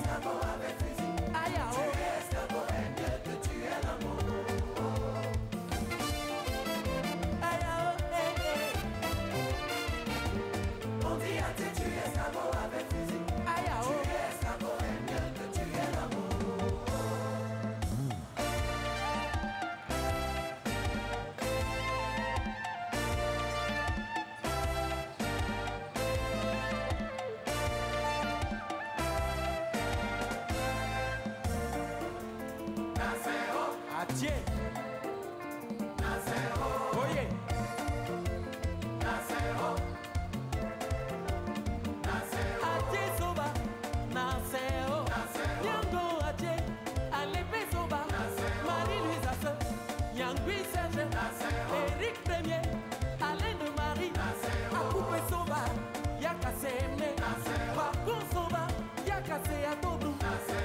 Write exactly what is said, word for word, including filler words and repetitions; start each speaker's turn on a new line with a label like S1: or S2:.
S1: escargot avec fusil. Tuer escargot est mieux que tuer l'amour. On dit à tes tuer escargot avec fusil. Tuer escargot est mieux que tuer l'amour.
S2: Adieu.
S1: Nasero.
S2: Oye.
S1: Nasero. Nasero.
S2: Adieu soba. Nasero.
S1: Nasero.
S2: Yango adieu. Alépé soba.
S1: Nasero.
S2: Marie-Louise Asse. Yangui Serge.
S1: Nasero.
S2: Eric Premier. Alain de Marie.
S1: Nasero.
S2: Akoupe soba. Yakase me.
S1: Nasero.
S2: Bakon soba. Yakase Atobu.
S1: Nasero.